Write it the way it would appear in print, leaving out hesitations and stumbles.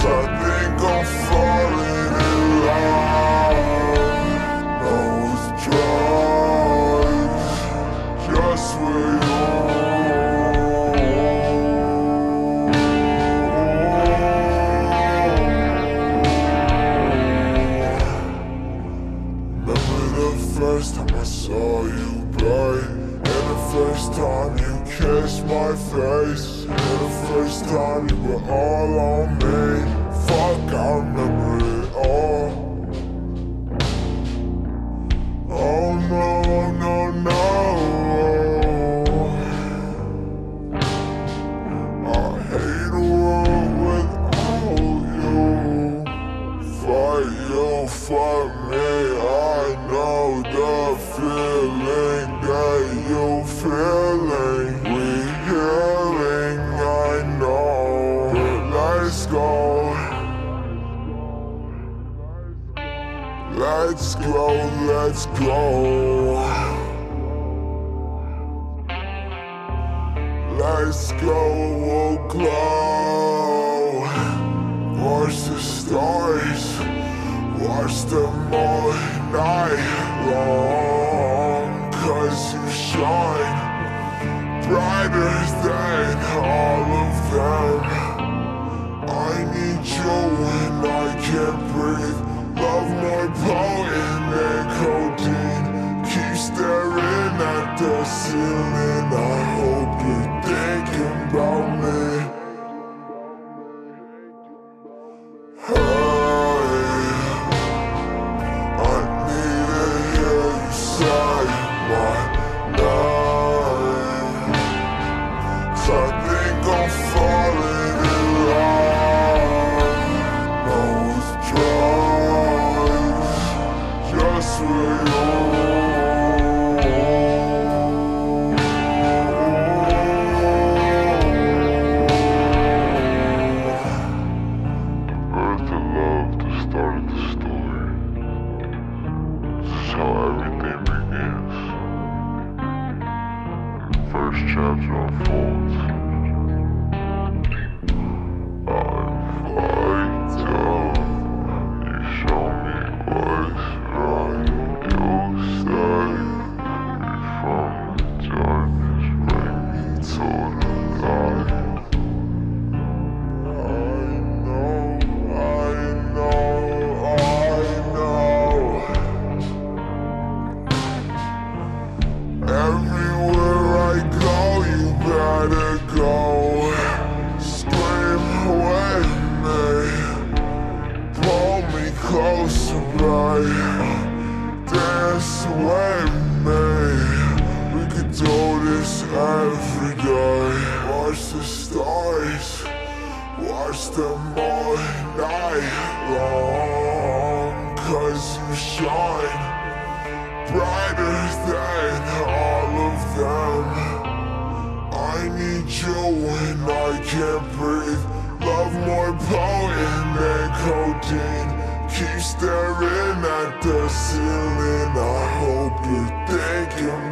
I think I'm falling in love. No drugs, just with you. Remember the first time I saw you bright, and the first time you kissed my face, and the first time you were all on me. Fuck, I remember it all. Oh no, no, no. I hate the world without you. Fuck you, fuck me. I know the feeling that you feeling. We healing, I know. But let's go. Let's go, let's go. Let's go, we'll glow. Watch the stars, watch them all night long. 'Cause you shine brighter than all of them. I need you when I can't breathe. Love more potent than codeine. Keep staring at the ceiling. I hope you're thinking about me. Hey, I need to hear you say my name. 'Cause I think I'm falling in love. No drugs, just with you. Birth of love, the start of the story. This is how everything begins. First chapter unfolds. I'm fucked up. You show me what's right. You save me from the darkness, bring me to the light. Everywhere I go, you better go. Scream with me, pull me closer, babe. Dance with me. We could do this every day. Watch the stars, watch them all night long. 'Cause you shine brighter than all of them. I need you when I can't breathe. Love more potent than codeine. Keep staring at the ceiling. I hope you're thinking